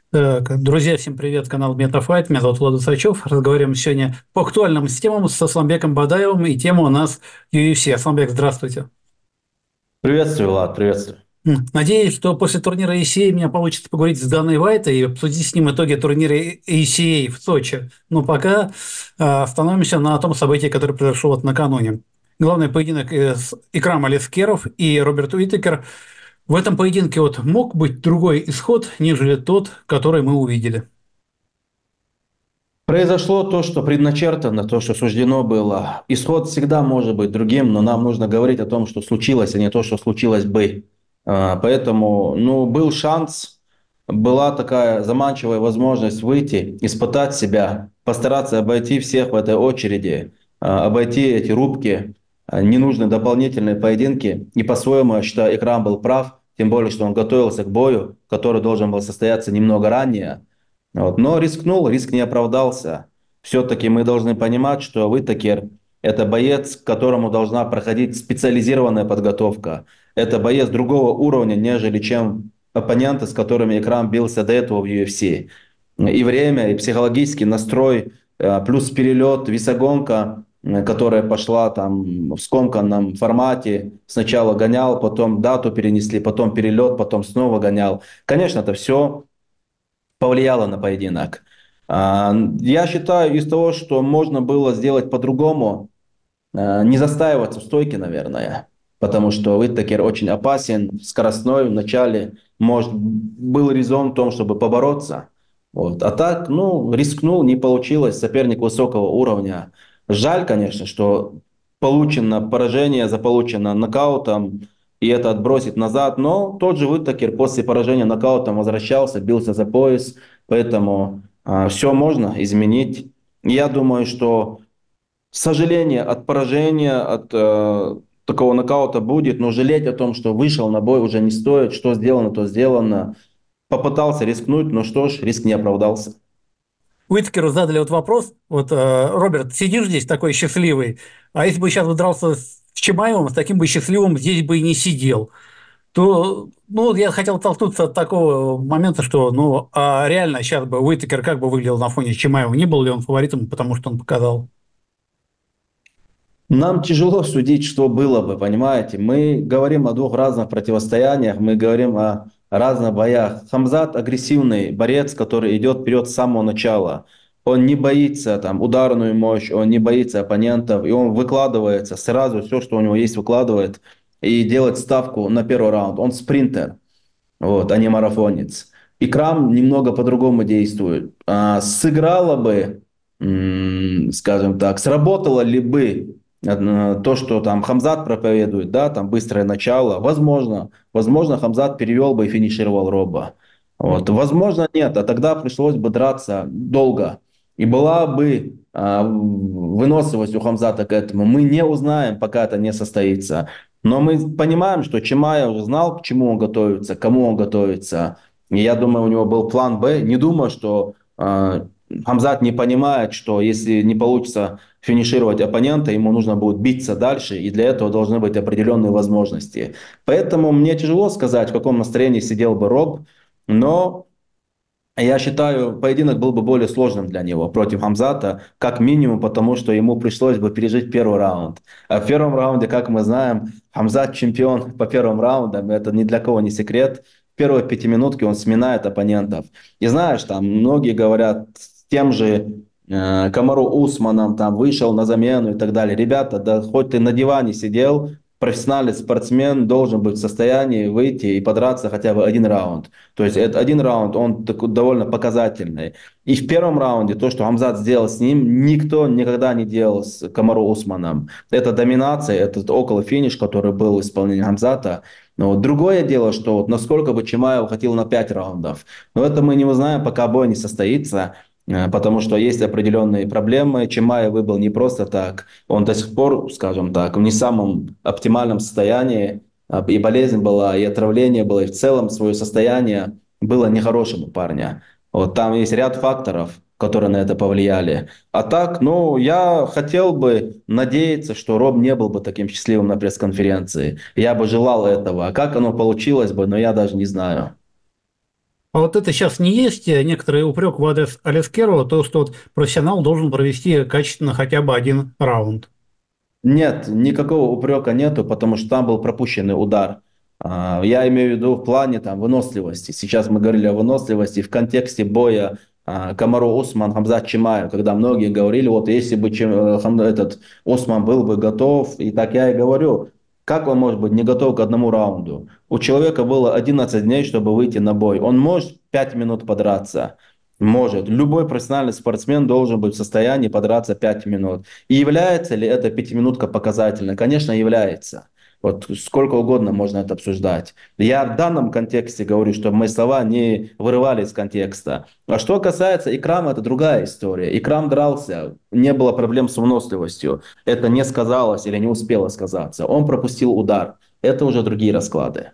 Так, друзья, всем привет, канал Метафайт, меня зовут Влад Усачев. Разговариваем сегодня по актуальным темам с Асламбеком Бадаевым, и тема у нас UFC. Асламбек, здравствуйте. Приветствую, Влад, приветствую. Надеюсь, что после турнира ACA меня получится поговорить с Даной Вайта и обсудить с ним итоги турнира ACA в Сочи. Но пока остановимся на том событии, которое произошло вот накануне. Главный поединок с Икрам Алискеров и Роберт Уитакер. В этом поединке вот мог быть другой исход, нежели тот, который мы увидели. Произошло то, что предначертано, то, что суждено было. Исход всегда может быть другим, но нам нужно говорить о том, что случилось, а не то, что случилось бы. Поэтому, был шанс, была такая заманчивая возможность выйти, испытать себя, постараться обойти всех в этой очереди, обойти эти рубки, ненужные дополнительные поединки. И по-своему, я считаю, Икрам был прав, тем более, что он готовился к бою, который должен был состояться немного ранее. Вот. Но рискнул, риск не оправдался. Все-таки мы должны понимать, что Уитакер — это боец, к которому должна проходить специализированная подготовка. Это боец другого уровня, нежели чем оппоненты, с которыми Икрам бился до этого в UFC. И время, и психологический настрой, плюс перелет, весогонка, которая пошла там в скомканном формате. Сначала гонял, потом дату перенесли, потом перелет, потом снова гонял. Конечно, это все повлияло на поединок. Я считаю, из того, что можно было сделать по-другому, не застаиваться в стойке, наверное, потому что Уиттекер очень опасен, скоростной в начале, может, был резон в том, чтобы побороться. Вот. А так, рискнул, не получилось, соперник высокого уровня. Жаль, конечно, что получено поражение, заполучено нокаутом, и это отбросит назад, но тот же Уиттекер после поражения нокаутом возвращался, бился за пояс, поэтому все можно изменить. Я думаю, что сожаление от поражения, от такого нокаута будет, но жалеть о том, что вышел на бой, уже не стоит. Что сделано, то сделано. Попытался рискнуть, но что ж, риск не оправдался. Уиткеру задали вот вопрос, вот, Роберт, сидишь здесь такой счастливый, а если бы сейчас бы дрался с Чимаевым, с таким бы счастливым здесь бы и не сидел, то, ну, вот я хотел толкнуться от такого момента, что, ну, а реально сейчас бы Уитакер как бы выглядел на фоне Чимаева, не был ли он фаворитом, потому что он показал? Нам тяжело судить, что было бы, понимаете? Мы говорим о двух разных противостояниях, мы говорим о разных боях. Хамзат — агрессивный борец, который идет вперед с самого начала. Он не боится там ударную мощь, он не боится оппонентов, и он выкладывается сразу, все, что у него есть, выкладывает и делает ставку на первый раунд. Он спринтер, вот, а не марафонец. Икрам немного по-другому действует. Сыграло бы, скажем так, сработало ли бы то, что там Хамзат проповедует, да, там быстрое начало, возможно, Хамзат перевел бы и финишировал Роба. Вот. Возможно, нет, а тогда пришлось бы драться долго. И была бы выносливость у Хамзата к этому. Мы не узнаем, пока это не состоится. Но мы понимаем, что Чимаев уже знал, к чему он готовится, к кому он готовится. И я думаю, у него был план Б. Не думаю, что Хамзат не понимает, что если не получится финишировать оппонента, ему нужно будет биться дальше, и для этого должны быть определенные возможности. Поэтому мне тяжело сказать, в каком настроении сидел бы Роб, но я считаю, поединок был бы более сложным для него против Хамзата, как минимум потому, что ему пришлось бы пережить первый раунд. А в первом раунде, как мы знаем, Хамзат чемпион по первым раундам, это ни для кого не секрет. В первой пятиминутке он сминает оппонентов. И знаешь, там многие говорят с тем же Камару Усманом, там вышел на замену и так далее. Ребята, да хоть ты на диване сидел, профессиональный спортсмен должен быть в состоянии выйти и подраться хотя бы один раунд. То есть это один раунд, он такой довольно показательный. И в первом раунде то, что Хамзат сделал с ним, никто никогда не делал с Камару Усманом. Это доминация, это около финиш, который был в исполнении Хамзата. Но вот другое дело, что вот насколько бы Чимаев хотел на 5 раундов. Но это мы не узнаем, пока бой не состоится. Потому что есть определенные проблемы. Чимаев выбыл не просто так. Он до сих пор, скажем так, в не самом оптимальном состоянии. И болезнь была, и отравление было, и в целом свое состояние было нехорошим у парня. Вот там есть ряд факторов, которые на это повлияли. А так, я хотел бы надеяться, что Роб не был бы таким счастливым на пресс-конференции. Я бы желал этого. А как оно получилось бы, но я даже не знаю. А вот это сейчас не есть некоторый упрек в адрес Алискерова, то, что вот профессионал должен провести качественно хотя бы один раунд. Нет, никакого упрека нету, потому что там был пропущенный удар. Я имею в виду в плане там, выносливости. Сейчас мы говорили о выносливости в контексте боя Камару Усман, Хамзат Чимаев, когда многие говорили, вот если бы этот Усман был бы готов, и так я и говорю, как он может быть не готов к одному раунду? У человека было 11 дней, чтобы выйти на бой. Он может 5 минут подраться. Может. Любой профессиональный спортсмен должен быть в состоянии подраться 5 минут. И является ли эта пятиминутка показательной? Конечно, является. Вот сколько угодно можно это обсуждать. Я в данном контексте говорю, чтобы мои слова не вырывали из контекста. А что касается Икрама, это другая история. Икрам дрался, не было проблем с выносливостью. Это не сказалось или не успело сказаться. Он пропустил удар. Это уже другие расклады.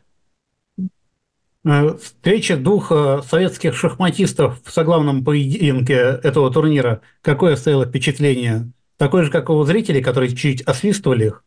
Встреча двух советских шахматистов в соглавном поединке этого турнира. Какое оставило впечатление? Такое же, как у зрителей, которые чуть освистывали их.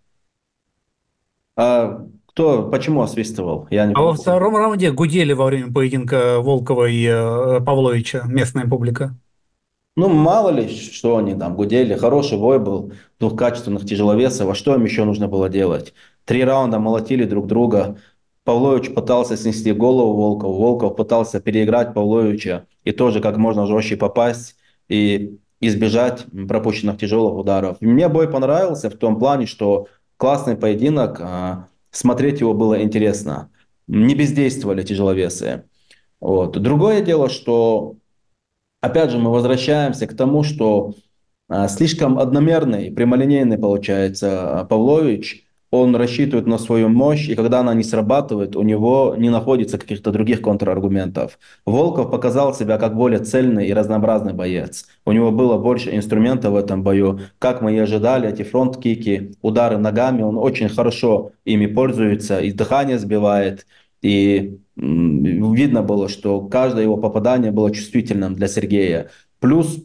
Почему освистывал? Я не А во понял. втором раунде гудели во время поединка Волкова и Павловича, местная публика. Ну, мало ли, что они там гудели. Хороший бой был двух качественных тяжеловесов. А что им еще нужно было делать? 3 раунда молотили друг друга. Павлович пытался снести голову Волкову. Волков пытался переиграть Павловича и тоже как можно жестче попасть и избежать пропущенных тяжелых ударов. И мне бой понравился в том плане, что классный поединок. Смотреть его было интересно. Не бездействовали тяжеловесы. Вот. Другое дело, что опять же, мы возвращаемся к тому, что слишком одномерный, прямолинейный получается Павлович. Он рассчитывает на свою мощь, и когда она не срабатывает, у него не находится каких-то других контраргументов. Волков показал себя как более цельный и разнообразный боец. У него было больше инструментов в этом бою. Как мы и ожидали, эти фронт-кики, удары ногами, он очень хорошо ими пользуется, и дыхание сбивает. И видно было, что каждое его попадание было чувствительным для Сергея. Плюс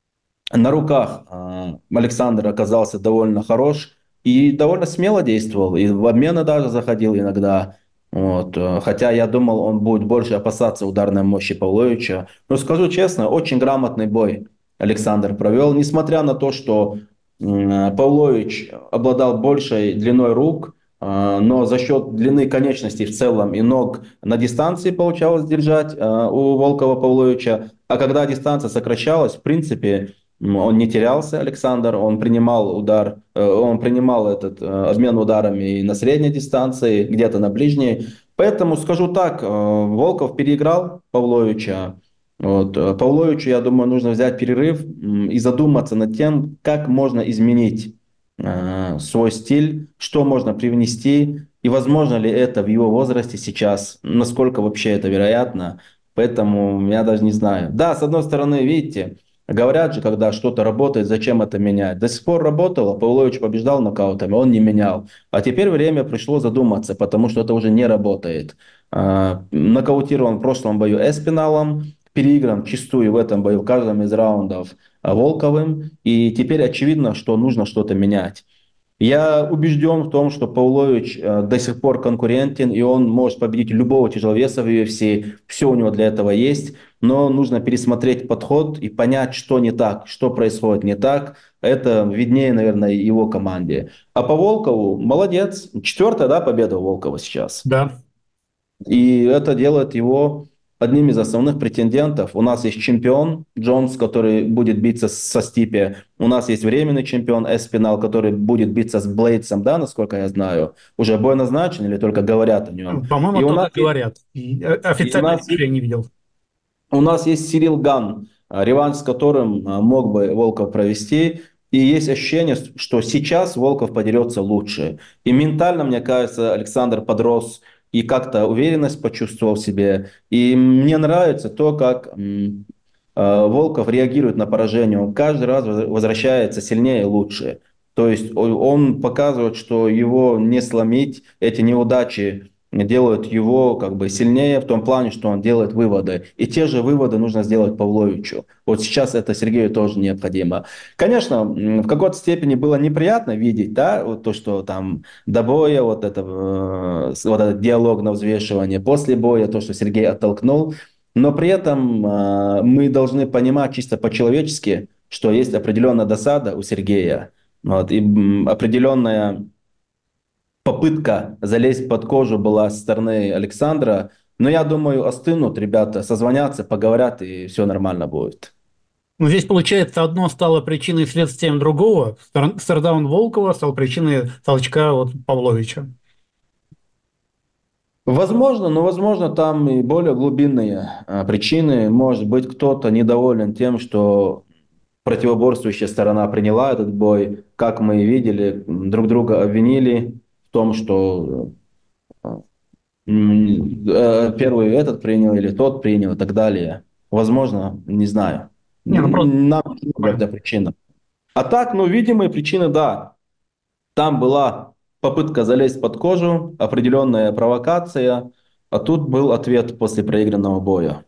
на руках Александр оказался довольно хорош и довольно смело действовал. И в обмены даже заходил иногда. Вот. Хотя я думал, он будет больше опасаться ударной мощи Павловича. Но скажу честно, очень грамотный бой Александр провел. Несмотря на то, что Павлович обладал большей длиной рук, но за счет длины конечностей в целом и ног на дистанции получалось держать у Волкова Павловича. А когда дистанция сокращалась, в принципе, он не терялся, Александр, он принимал удар, он принимал этот обмен ударами и на средней дистанции, где-то на ближней. Поэтому скажу так, Волков переиграл Павловича. Вот. Павловичу, я думаю, нужно взять перерыв и задуматься над тем, как можно изменить свой стиль, что можно привнести, и возможно ли это в его возрасте сейчас, насколько вообще это вероятно. Поэтому я даже не знаю. Да, с одной стороны, видите, говорят же, когда что-то работает, зачем это менять? До сих пор работало, Павлович побеждал нокаутами, он не менял. А теперь время пришло задуматься, потому что это уже не работает. Нокаутирован в прошлом бою Эспиналом, переигран чистую в этом бою в каждом из раундов Волковым. И теперь очевидно, что нужно что-то менять. Я убежден в том, что Павлович до сих пор конкурентен, и он может победить любого тяжеловеса в UFC. Все у него для этого есть, но нужно пересмотреть подход и понять, что не так, что происходит не так. Это виднее, наверное, его команде. А по Волкову молодец. 4-я, да, победа у Волкова сейчас. Да. И это делает его одним из основных претендентов. У нас есть чемпион Джонс, который будет биться со Стипе. У нас есть временный чемпион Эспинал, который будет биться с Блейдсом, да, насколько я знаю. Уже бой назначен или только говорят о нем. По-моему, И у только нас есть, говорят. И и у официально нас я есть не видел. у нас есть Сирил Ган, реванш с которым мог бы Волков провести. И есть ощущение, что сейчас Волков подерется лучше. И ментально, мне кажется, Александр подрос и как-то уверенность почувствовал в себе. И мне нравится то, как Волков реагирует на поражение. Он каждый раз возвращается сильнее и лучше. То есть он показывает, что его не сломить, эти неудачи делают его как бы сильнее в том плане, что он делает выводы. И те же выводы нужно сделать Павловичу. Вот сейчас это Сергею тоже необходимо. Конечно, в какой-то степени было неприятно видеть, да, вот то, что там до боя, вот, это, вот этот диалог на взвешивание, после боя, то, что Сергей оттолкнул. Но при этом мы должны понимать чисто по-человечески, что есть определенная досада у Сергея, вот, и определенная попытка залезть под кожу была со стороны Александра. Но я думаю, остынут ребята, созвонятся, поговорят, и все нормально будет. Но здесь, получается, одно стало причиной и следствием другого. Стардаун Волкова стал причиной толчка от Павловича. Возможно, но возможно там и более глубинные причины. Может быть, кто-то недоволен тем, что противоборствующая сторона приняла этот бой. Как мы и видели, друг друга обвинили в том, что первый этот принял или тот принял и так далее. Возможно, не знаю. Не, ну просто Нам много понял. эта причина. А так, ну, видимые причины, да. Там была попытка залезть под кожу, определенная провокация, а тут был ответ после проигранного боя.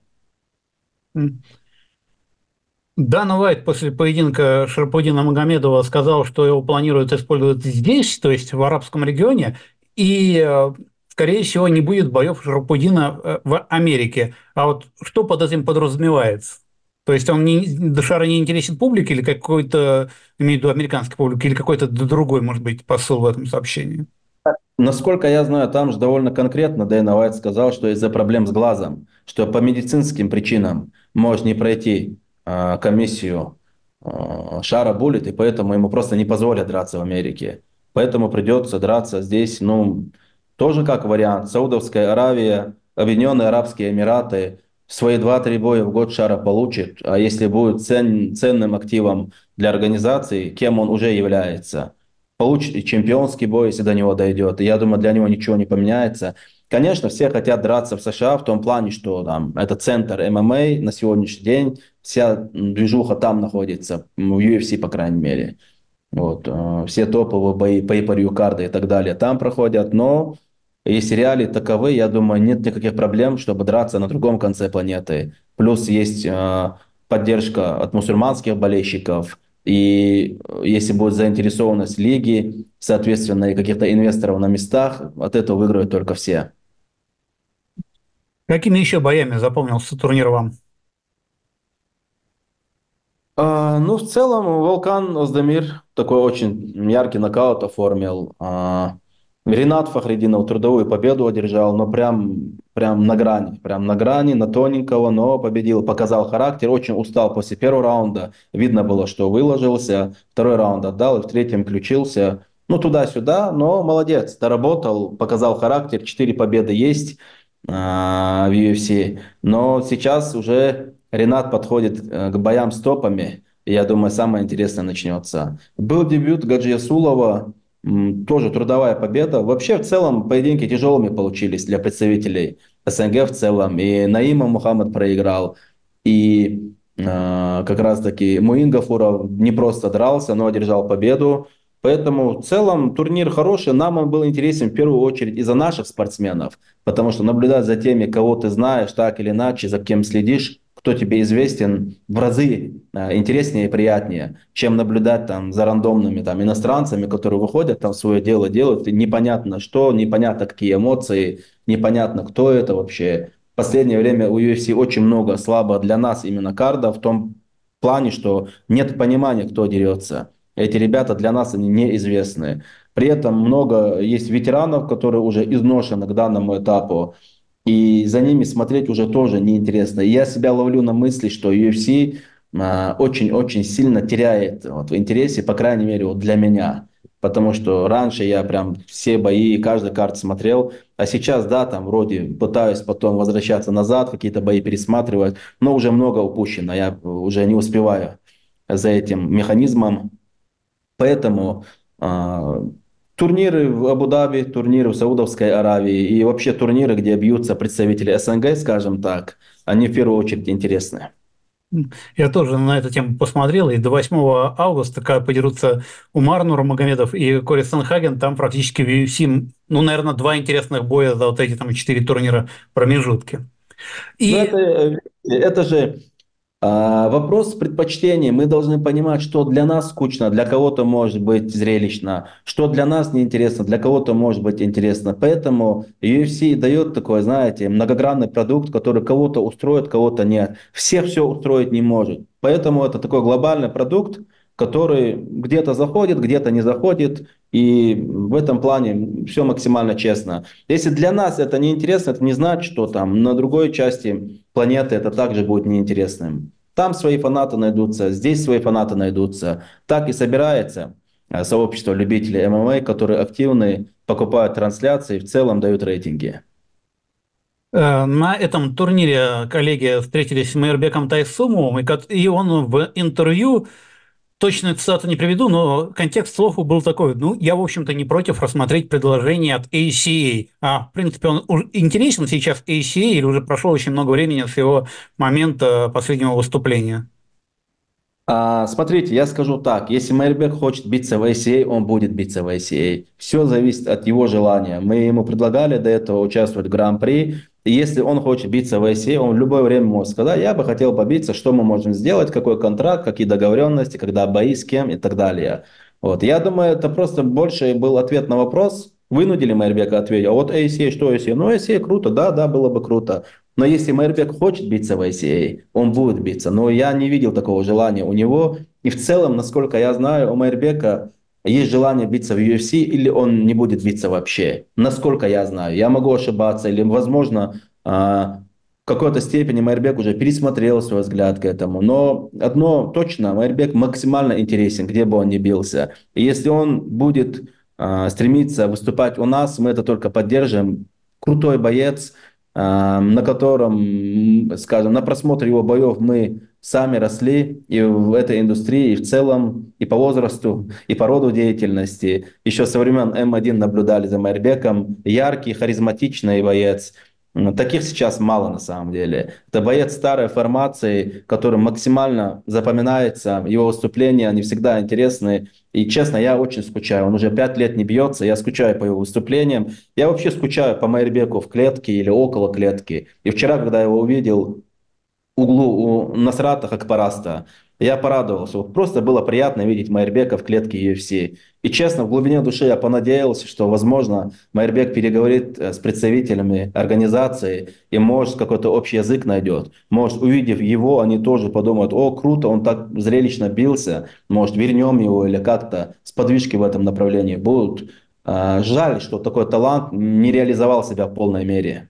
Дана Уайт после поединка Шарапудина Магомедова сказал, что его планируют использовать здесь, то есть в арабском регионе, и, скорее всего, не будет боев Шарапудина в Америке. А вот что под этим подразумевается? То есть он не, Дашара не интересен публике или какой-то, имею в виду американской публике, или какой-то другой, может быть, посыл в этом сообщении? Насколько я знаю, там же довольно конкретно Дэйна Уайт сказал, что из-за проблем с глазом, что по медицинским причинам может не пройти комиссию Шара Буллет, и поэтому ему просто не позволят драться в Америке. Поэтому придется драться здесь, ну, тоже как вариант. Саудовская Аравия, Объединенные Арабские Эмираты, свои два-три боя в год Шара получит, а если будет ценным активом для организации, кем он уже является, получит и чемпионский бой, если до него дойдет. И я думаю, для него ничего не поменяется. Конечно, все хотят драться в США в том плане, что там это центр ММА на сегодняшний день, вся движуха там находится, в UFC, по крайней мере. Вот, все топовые бои, pay-per-view карды и так далее там проходят, но если реалии таковы, я думаю, нет никаких проблем, чтобы драться на другом конце планеты. Плюс есть поддержка от мусульманских болельщиков, и если будет заинтересованность лиги, соответственно, и каких-то инвесторов на местах, от этого выиграют только все. Какими еще боями запомнился турнир вам? Ну, в целом, Волкан Оздемир такой очень яркий нокаут оформил. Ренат Фахридинов трудовую победу одержал, но прям на грани, на тоненького, но победил, показал характер, очень устал после первого раунда. Видно было, что выложился, второй раунд отдал и в третьем включился. Ну, туда-сюда, но молодец, доработал, показал характер, 4 победы есть в UFC. Но сейчас уже Ренат подходит к боям с топами. И я думаю, самое интересное начнется. Был дебют Гаджиясулова, тоже трудовая победа. Вообще, в целом, поединки тяжелыми получились для представителей СНГ в целом. И Наима Мухаммад проиграл. И как раз-таки Муин Гафуров не просто дрался, но одержал победу. Поэтому в целом турнир хороший. Нам он был интересен в первую очередь из-за наших спортсменов. Потому что наблюдать за теми, кого ты знаешь, так или иначе, за кем следишь, кто тебе известен, в разы интереснее и приятнее, чем наблюдать там за рандомными там иностранцами, которые выходят там свое дело делают, и непонятно что, непонятно какие эмоции, непонятно кто это вообще. В последнее время у UFC очень много слабо для нас именно карда в том плане, что нет понимания, кто дерется. Эти ребята для нас они неизвестны. При этом много есть ветеранов, которые уже изношены к данному этапу. И за ними смотреть уже тоже неинтересно. И я себя ловлю на мысли, что UFC очень-очень сильно теряет вот, в интересе, по крайней мере, вот для меня. Потому что раньше я прям все бои, каждый карт смотрел, а сейчас, да, там вроде пытаюсь потом возвращаться назад, какие-то бои пересматривать, но уже много упущено, я уже не успеваю за этим механизмом. Поэтому турниры в Абу-Даби, турниры в Саудовской Аравии и вообще турниры, где бьются представители СНГ, скажем так, они в первую очередь интересны. Я тоже на эту тему посмотрел, и до 8 августа, когда подерутся Умар Нурмагомедов и Кори Санхаген, там практически в UFC, ну, наверное, два интересных боя за вот эти там 4 турнира промежутки. Но И это же Вопрос предпочтений. Мы должны понимать, что для нас скучно, для кого-то может быть зрелищно, что для нас неинтересно, для кого-то может быть интересно. Поэтому UFC дает такой, знаете, многогранный продукт, который кого-то устроит, кого-то нет. Всех все устроить не может. Поэтому это такой глобальный продукт, который где-то заходит, где-то не заходит. И в этом плане все максимально честно. Если для нас это неинтересно, это не значит, что там на другой части планеты это также будет неинтересным. Там свои фанаты найдутся, здесь свои фанаты найдутся. Так и собирается сообщество любителей ММА, которые активны, покупают трансляции и в целом дают рейтинги. На этом турнире коллеги встретились с Майербеком Тайсумовым, и он в интервью, точную цитату не приведу, но контекст слов был такой: ну, я, в общем-то, не против рассмотреть предложение от ACA. В принципе, он интересен сейчас ACA, или уже прошло очень много времени с его момента последнего выступления? Смотрите, я скажу так, если Мейербек хочет биться в ACA, он будет биться в ACA. Все зависит от его желания. Мы ему предлагали до этого участвовать в Гран-при. И если он хочет биться в ACA, он в любое время может сказать: я бы хотел побиться, что мы можем сделать, какой контракт, какие договоренности, когда бои, с кем и так далее. Вот. Я думаю, это просто больше был ответ на вопрос. Вынудили Мейербека ответить: а вот ACA, что ACA? Ну, ACA круто, да, да, было бы круто. Но если Мейербек хочет биться в ICA, он будет биться. Но я не видел такого желания у него. И в целом, насколько я знаю, у Мейербека есть желание биться в UFC, или он не будет биться вообще. Насколько я знаю. Я могу ошибаться, или, возможно, в какой-то степени Мейербек уже пересмотрел свой взгляд к этому. Но одно точно, Мейербек максимально интересен, где бы он ни бился. И если он будет стремиться выступать у нас, мы это только поддержим. Крутой боец, на котором, скажем, на просмотр его боев мы сами росли и в этой индустрии, и в целом, и по возрасту, и по роду деятельности. Еще со времен М1 наблюдали за Майрбеком. Яркий, харизматичный боец. Таких сейчас мало на самом деле. Это боец старой формации, который максимально запоминается. Его выступления, они всегда интересны. И честно, я очень скучаю. Он уже 5 лет не бьется. Я скучаю по его выступлениям. Я вообще скучаю по Майрбеку в клетке или около клетки. И вчера, когда я его увидел углу у Насрата Хакпараста, я порадовался. Вот просто было приятно видеть Майрбека в клетке UFC. И честно, в глубине души я понадеялся, что, возможно, Майрбек переговорит с представителями организации и, может, какой-то общий язык найдет. Может, увидев его, они тоже подумают: о, круто, он так зрелищно бился, может, вернем его, или как-то сподвижки в этом направлении будут. Жаль, что такой талант не реализовал себя в полной мере.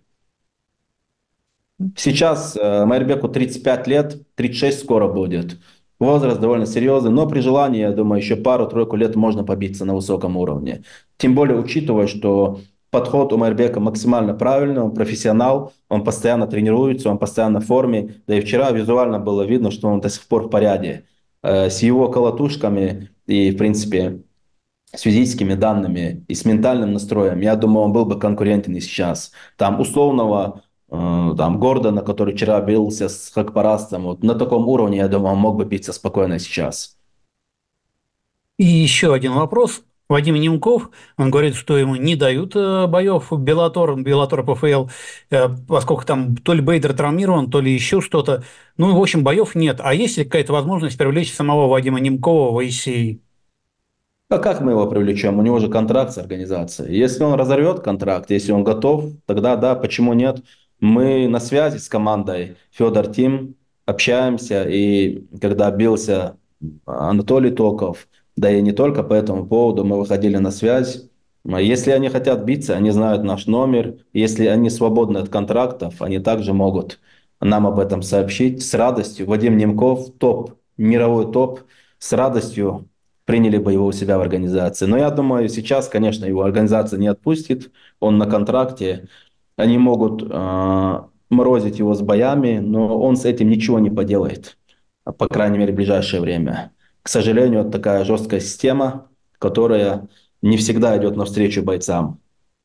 Сейчас Майрбеку 35 лет, 36 скоро будет. Возраст довольно серьезный, но при желании, я думаю, еще пару-тройку лет можно побиться на высоком уровне. Тем более, учитывая, что подход у Майрбека максимально правильный, он профессионал, он постоянно тренируется, он постоянно в форме. Да и вчера визуально было видно, что он до сих пор в порядке. С его колотушками и, в принципе, с физическими данными и с ментальным настроем, я думаю, он был бы конкурентен и сейчас. Там условного там Гордона, который вчера бился с Хакпарастом, вот на таком уровне, я думаю, он мог бы биться спокойно сейчас. И еще один вопрос. Вадим Немков, он говорит, что ему не дают боев в Беллатор ПФЛ, поскольку там то ли Бейдер травмирован, то ли еще что-то. Ну, в общем, боев нет. А есть ли какая-то возможность привлечь самого Вадима Немкова в ICA? А как мы его привлечем? У него же контракт с организацией. Если он разорвет контракт, если он готов, тогда да, почему нет? Мы на связи с командой Федор Тим, общаемся, и когда бился Анатолий Токов, да и не только по этому поводу, мы выходили на связь. Если они хотят биться, они знают наш номер. Если они свободны от контрактов, они также могут нам об этом сообщить с радостью. Вадим Немков, топ, мировой топ, с радостью приняли бы его у себя в организации. Но я думаю, сейчас, конечно, его организация не отпустит, он на контракте, они могут морозить его с боями, но он с этим ничего не поделает, по крайней мере, в ближайшее время. К сожалению, это такая жесткая система, которая не всегда идет навстречу бойцам.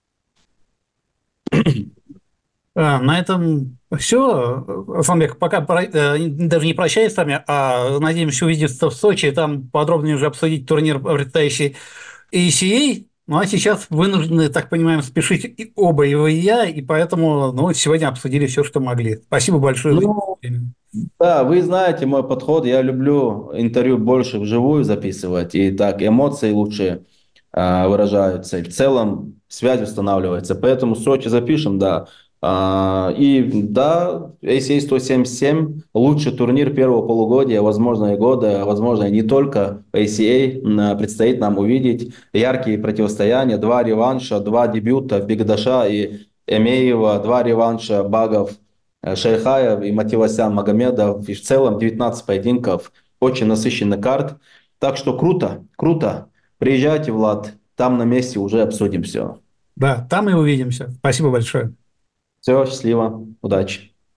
На этом все. Асламбек, пока даже не прощаюсь с вами, а надеемся увидеться в Сочи, там подробнее уже обсудить турнир, предстоящий ACA. Ну а сейчас вынуждены, так понимаем, спешить оба, и вы, и я, и поэтому сегодня обсудили все, что могли. Спасибо большое. Ну, время. Да, вы знаете мой подход. Я люблю интервью больше вживую записывать, и так эмоции лучше выражаются, и в целом связь устанавливается. Поэтому в Сочи запишем, да. И да, ACA 177 лучший турнир первого полугодия, возможно, и года, возможно, и не только ACA. Предстоит нам увидеть яркие противостояния, два реванша, два дебюта Бигдаша и Эмеева, два реванша Багов Шайхаев и Мативасян Магомедов. И в целом 19 поединков, очень насыщенный карт. Так что круто, круто. Приезжайте, Влад, там на месте уже обсудим все. Да, там и увидимся. Спасибо большое. Все, счастливо, удачи.